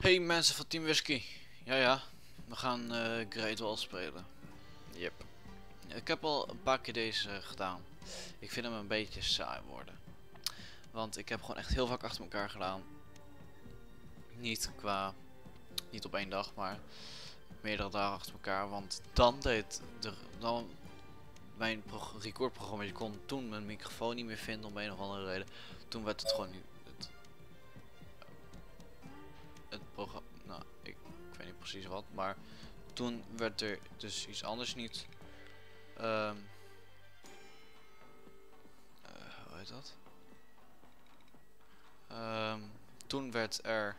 Hey mensen van Team Whisky. Ja, we gaan Great Wall spelen. Yep. Ik heb al een paar keer deze gedaan. Ik vind hem een beetje saai worden. Want ik heb gewoon echt heel vaak achter elkaar gedaan. Niet op één dag, maar meerdere dagen achter elkaar. Want dan mijn recordprogramma, je kon toen mijn microfoon niet meer vinden om een of andere reden. Toen werd het gewoon niet. Het programma. Nou, ik weet niet precies wat, maar toen werd er dus iets anders niet. Hoe heet dat? Toen werd er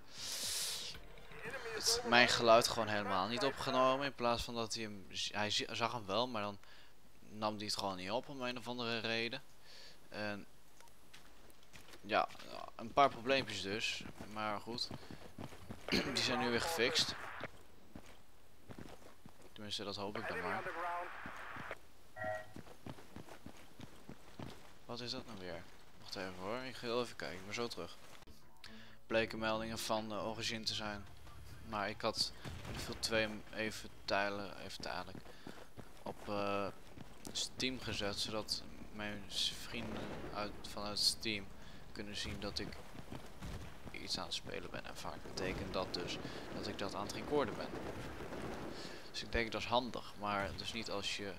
mijn geluid gewoon helemaal niet opgenomen. In plaats van dat hij zag hem wel, maar dan nam hij het gewoon niet op om een of andere reden. En ja, een paar probleempjes dus. Maar goed, die zijn nu weer gefixt. Tenminste, dat hoop ik dan maar. Wat is dat nou weer? Wacht even hoor, ik ga heel even kijken, ik ben zo terug. Bleken meldingen van Origin te zijn. Maar ik had Battlefield 2 even tijdelijk op Steam gezet, zodat mijn vrienden vanuit Steam kunnen zien dat ik iets aan het spelen ben. En vaak betekent dat dus dat ik dat aan het recorden ben. Dus ik denk dat is handig, maar dus niet als je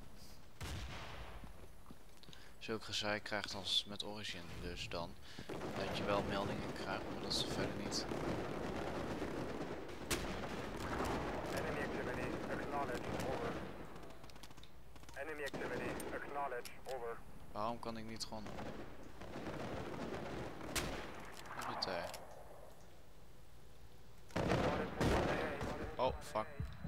zulk gezeik krijgt als met Origin. Dus dan dat je wel meldingen krijgt, maar dat is verder niet. Waarom kan ik niet gewoon... Oh, fuck.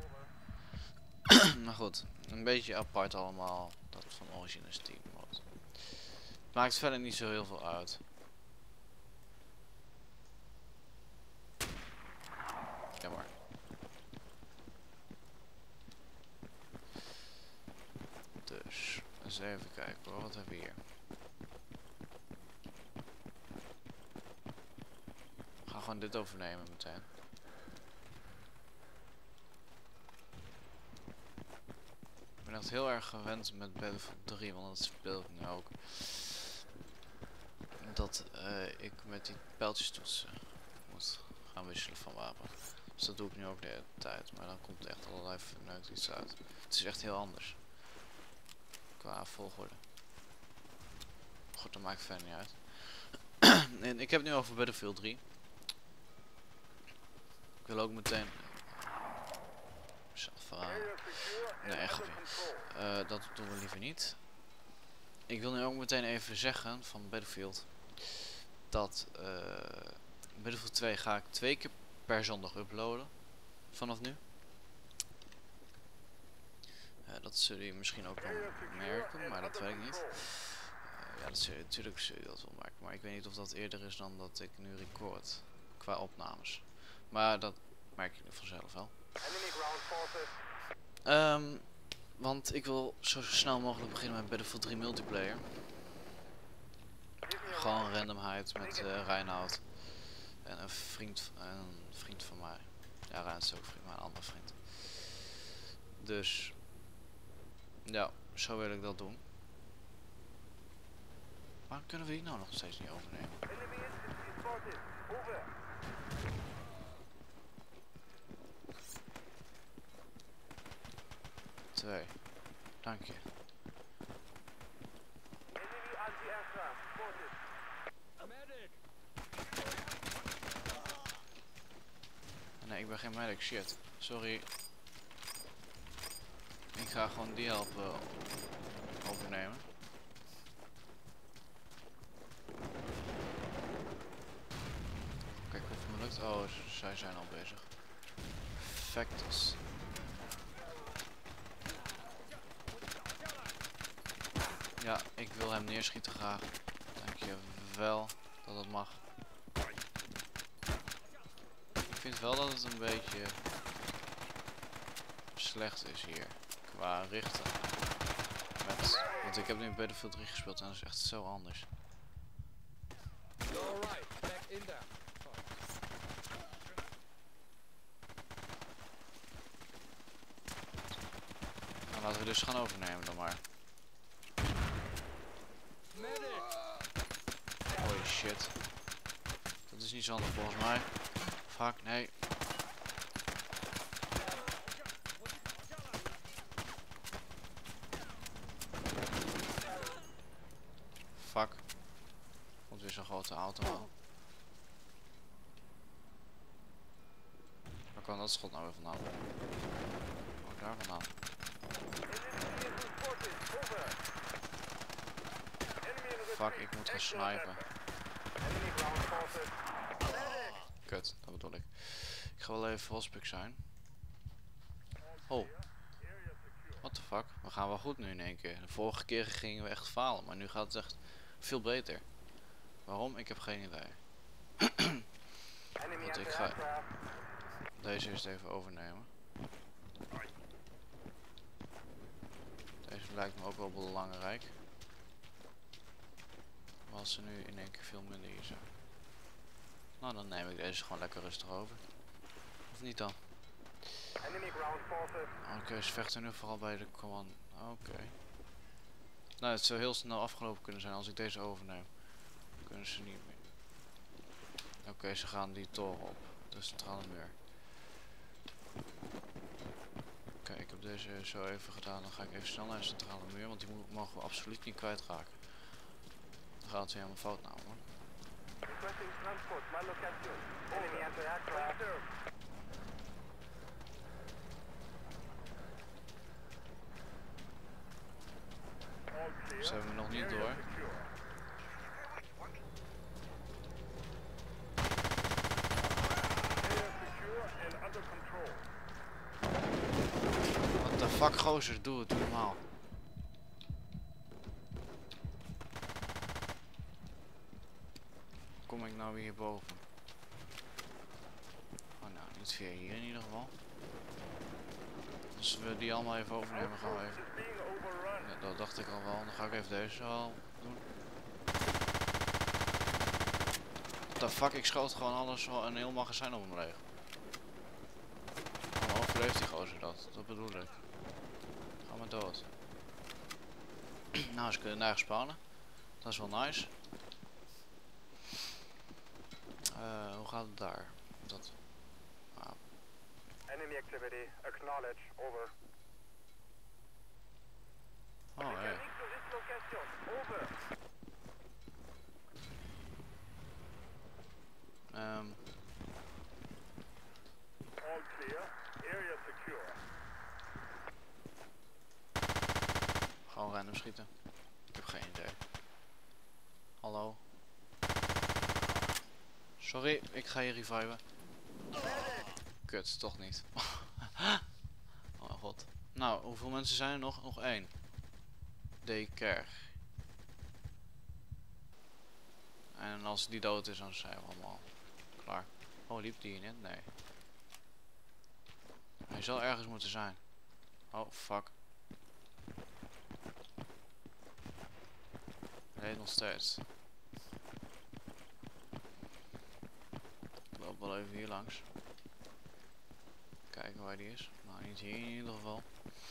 Maar goed, een beetje apart allemaal, dat van Origin en Steam mode. Maakt verder niet zo heel veel uit. Jammer. Dus, eens even kijken hoor, wat hebben we hier? We gaan gewoon dit overnemen meteen. Ik ben echt heel erg gewend met Battlefield 3, want dat speel ik nu ook. Dat ik met die pijltjestoetsen moet gaan wisselen van wapen. Dus dat doe ik nu ook de hele tijd, maar dan komt echt allerlei verneukt iets uit. Het is echt heel anders. Qua volgorde. Goed, dat maakt verder niet uit. En ik heb het nu over Battlefield 3. Ik wil ook meteen... Nee, grapje. Dat doen we liever niet. Ik wil nu ook meteen even zeggen van Battlefield dat Battlefield 2 ga ik 2 keer per zondag uploaden vanaf nu. Dat zullen jullie misschien ook wel merken, maar dat weet ik niet. Ja, natuurlijk zul je dat wel merken, maar ik weet niet of dat eerder is dan dat ik nu record qua opnames. Maar dat merk je nu vanzelf wel. Want ik wil zo snel mogelijk beginnen met Battlefield 3 multiplayer. Gewoon randomheid met Reinoud en een vriend van mij. Ja, Reinoud is ook een vriend, maar een andere vriend. Dus ja, zo wil ik dat doen. Waarom kunnen we die nou nog steeds niet overnemen? Twee. Dank je. Nee, ik ben geen medic, shit. Sorry. Ik ga gewoon die helpen overnemen. Kijk of het me lukt. Oh, zij zijn al bezig. Factus. Ja, ik wil hem neerschieten graag. Dank je wel dat het mag. Ik vind wel dat het een beetje slecht is hier qua richten. Want ik heb nu Battlefield 3 gespeeld en dat is echt zo anders. Nou, laten we dus gaan overnemen dan maar. Holy shit. Dat is niet zo handig volgens mij. Fuck, nee. Fuck. Komt weer zo'n grote auto aan. Waar kwam dat schot nou weer vandaan? Oh, daar vandaan. Fuck, ik moet gaan snipen. Kut, dat bedoel ik. Ik ga wel even volspik zijn. Oh. What the fuck? We gaan wel goed nu in één keer. De vorige keer gingen we echt falen, maar nu gaat het echt veel beter. Waarom? Ik heb geen idee. Want ik ga deze eerst even overnemen. Deze lijkt me ook wel belangrijk. Maar als ze nu in één keer veel minder hier zijn. Nou, dan neem ik deze gewoon lekker rustig over. Of niet dan? Oké, ze vechten nu vooral bij de command. Oké. Nou, het zou heel snel afgelopen kunnen zijn als ik deze overneem. Dan kunnen ze niet meer. Oké, ze gaan die toren op. De centrale muur. Oké, ik heb deze zo even gedaan. Dan ga ik even snel naar de centrale muur. Want die mogen we absoluut niet kwijtraken. Dan gaat het weer helemaal fout namelijk. Ze hebben me nog niet door. What the fuck, gozer, doe normaal. Kom ik nou weer hierboven? Oh nou, niet via hier in ieder geval. Als we die allemaal even overnemen, gaan we even. Ja, dat dacht ik al wel. Dan ga ik even deze al doen. What the fuck, ik schoot gewoon alles, een heel magazijn op hem leeg. Hoe overleeft die gozer dat? Dat bedoel ik. Ga maar dood. Nou, ze kunnen daar spawnen. Dat is wel nice. Hoe gaat het daar? Dat. Enemy activity, acknowledge, over. Oh, hey. All clear, area secure. Gewoon random schieten. Ik heb geen idee. Hallo. Sorry, ik ga je reviven. Kut, toch niet. Oh god. Nou, hoeveel mensen zijn er nog? Nog één. Deker. En als die dood is, dan zijn we allemaal klaar. Oh, liep die hier net? Nee. Hij zal ergens moeten zijn. Oh, fuck. Nee, nog steeds. Ik loop wel even hier langs. Kijken waar die is. Nou, niet hier in ieder geval.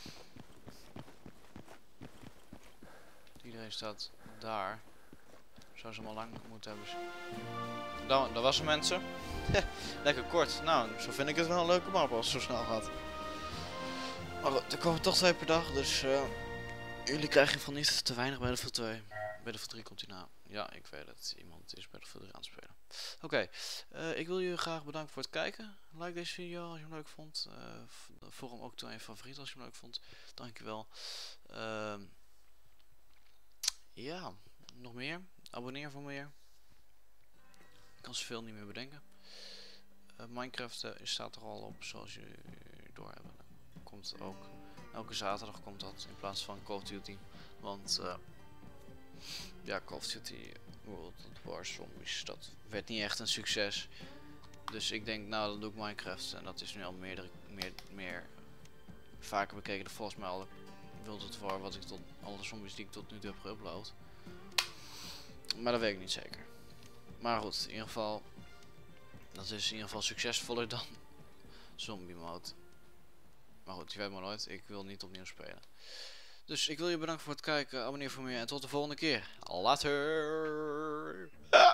Iedereen staat daar. Zou ze hem al lang moeten hebben. Nou, dat was het, mensen. Lekker kort. Nou, zo vind ik het wel een leuke map als het zo snel gaat. Maar goed, er komen toch 2 per dag. Dus jullie krijgen van niet te weinig bij de 2. Bij de 3 komt hij na. Ja, ik weet het. Iemand is bij de 3 aan het spelen. Oké, ik wil jullie graag bedanken voor het kijken. Like deze video als je hem leuk vond. Voeg hem ook toe aan je favoriet als je hem leuk vond. Dankjewel. Ja, nog meer. Abonneer voor meer. Ik kan zoveel niet meer bedenken. Minecraft staat er al op, zoals jullie doorhebben. Komt ook. Elke zaterdag komt dat in plaats van Call of Duty. Want ja, Call of Duty World War Zombies, dat werd niet echt een succes. Dus ik denk, nou dan doe ik Minecraft. En dat is nu al meer vaker bekeken. Volgens mij al World of War, wat ik tot alle zombies die ik tot nu toe heb geüpload. Maar dat weet ik niet zeker. Maar goed, in ieder geval, dat is in ieder geval succesvoller dan zombie mode. Maar goed, je weet maar nooit. Ik wil niet opnieuw spelen. Dus ik wil je bedanken voor het kijken. Abonneer voor meer en tot de volgende keer. Later.